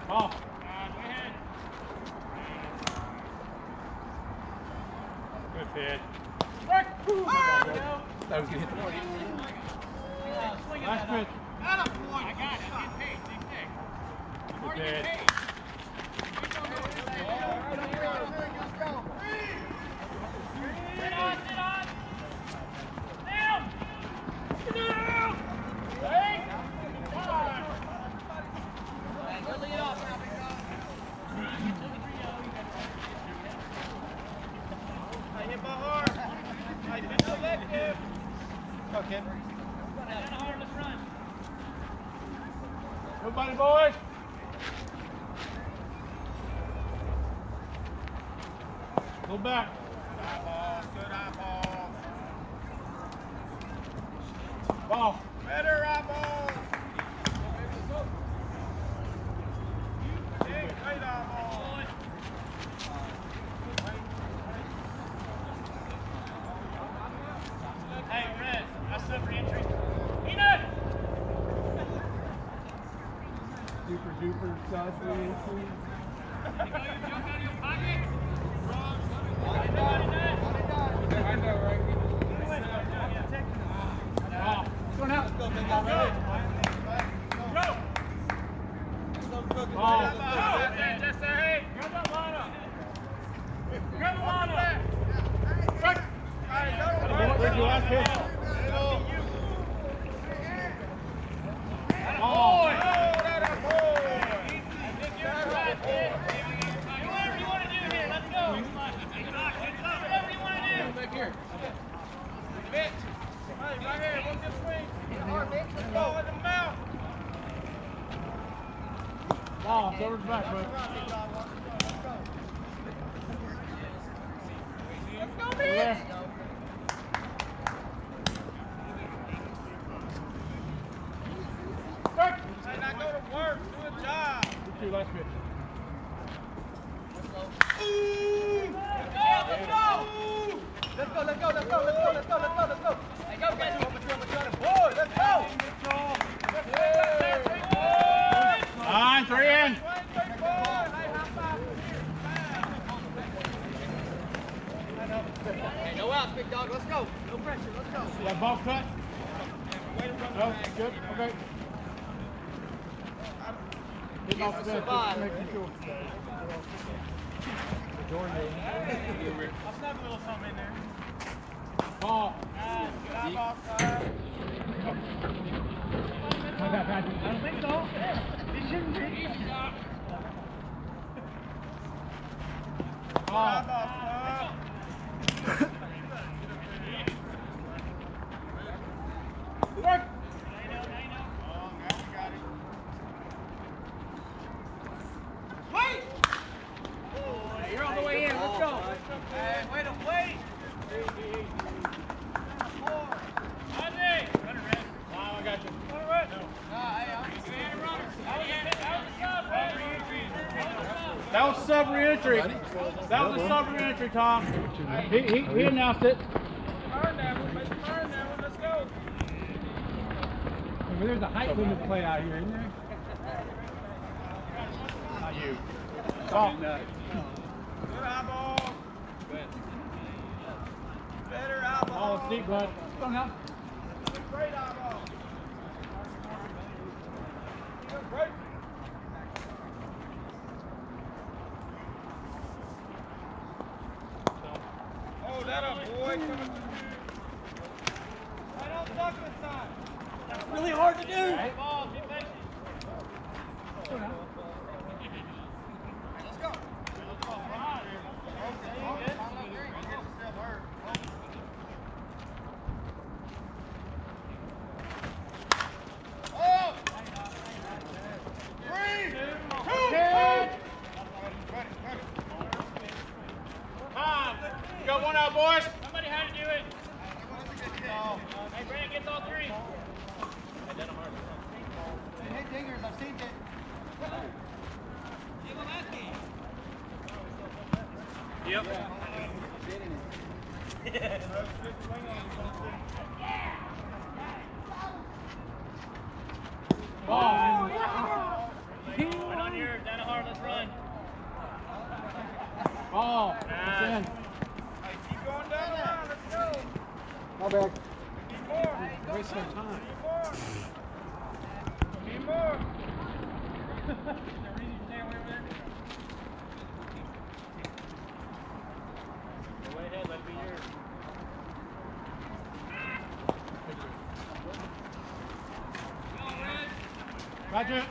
Ball. Good pitch. Work. That was gonna hit the ball. Last pitch. I got it. Get paid. Big thing. Good pitch. Sit on. Down. Down. Hey. Go lead off. I hit my heart. I hit the leg. Okay. Let's run. Everybody, boys. Go back. Eyeballs, good eyeballs. Ball. Better eyeballs. Big, great eyeballs. Hey, Red, that's up for entry. Peanut! Super duper sauce for you. Jump out of your pocket. I know, right? Ball. Going out. Let's go, big guy. Ready? Go! Ball. Just hey, grab that line up. Grab the line up. Where's your last pitch? Ball. Boy! That a boy! Do whatever you want to do here. Let's go. Whatever you want to do. Back here. Mitch. Hey, right here. Look this way. Let's go in the mouth. Ball. Silver's back, bud. Let's go, Go Mitch. there. Hey, now go to work. Do a job. Get your last pitch. Let's go. Let's go, let's go, let's go, let's go, let's go, let's go, let's go. Hey, go, guys. Boy, let's go. Line, 3 in. Hey, no outs, big dog. Let's go. No pressure. Let's go. That ball cut? No, good, okay. Getting off the bench, just making sure. I'll snap a little something in there. Ball. Good eyeball, sir. I got Patrick. I don't think so. It shouldn't be. Ball. Eyeball, sir. Work. Oh, now we got it. Wait. Hey, you're on the way in. Let's go. Hey, wait a wait. Ozzy. Run it, Red. I got you. Run it, Red. That was sub re-entry. That was a sub re-entry, Tom. He announced it. Turn that one. Let's turn that one. Let's go. There's a height limit play out here, isn't there? Not you. Ball. Good eyeball. Better eyeball. Ball, deep, bud. Go now. Great eyeball. Great. Oh, that a boy coming to you. Right on duck this time. That's really hard to do. Hey, ball, get patient. Go now. Let's go. Oh! 3, 2, 1. Time. You got one out, boys. Somebody had to do it. Hey, Brandon gets all 3. Hey, dingers, I've seen it. Yep. Ball. Right on here, down a Ball. It's in. Hey, keep going down the line. Let's go. My bad. Need more. Waste some time. Need more. Need more. Go ahead, let it be yours. Roger.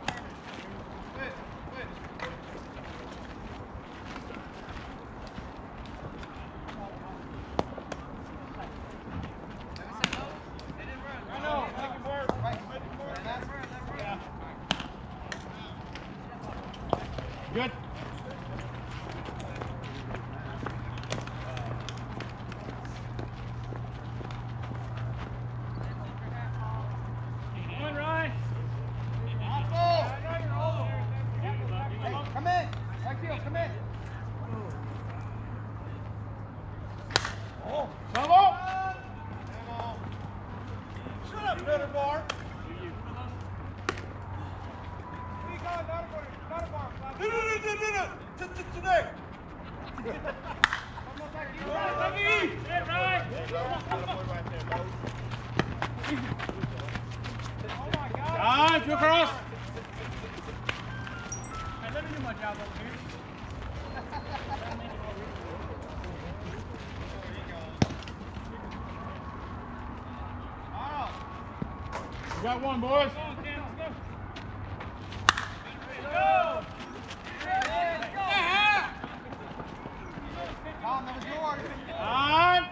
Good. One right. Hey, come in. Right field, come in. Oh. Double. Shut up, Better Bar. Today. Time to cross. Hey, let me do my job over here. We got one, boys. Come on, Cam, let's go. Tom, that was yours. Time.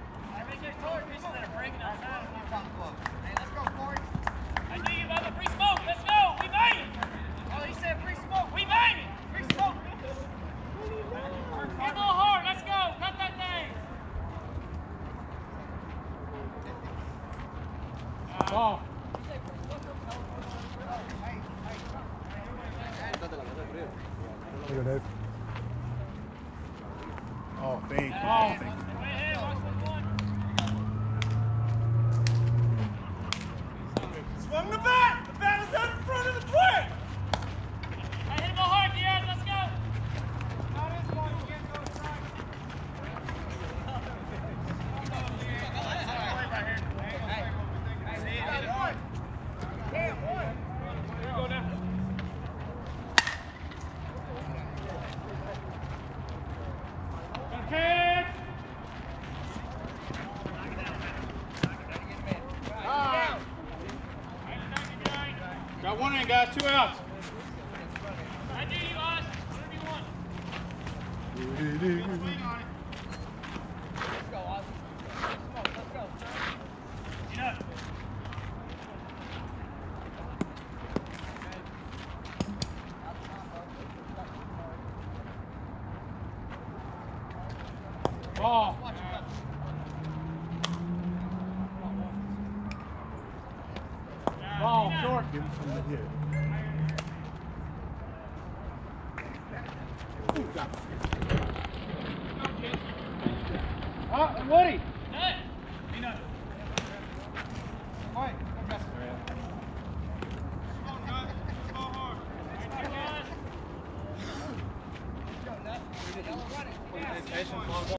Hey, let's go, Corey. I knew you about the free smoke. Let's go. We made it. Oh, he said free smoke. We made it. Free smoke. Hit a little hard. Let's go. Cut that thing. Ball. Here you go, Dave. Oh, thank you. Way ahead. Watch the one. Swung the bat. The bat is out in front of the plate. Hey, hit him hard, Diaz. Let's go. Kick. Got one in, guys. 2 outs. I do you, Oz. Whatever you want. Let's go, Oz. Let's go. Get up. Ball. Ball. Short. Give him something to hit. Woody.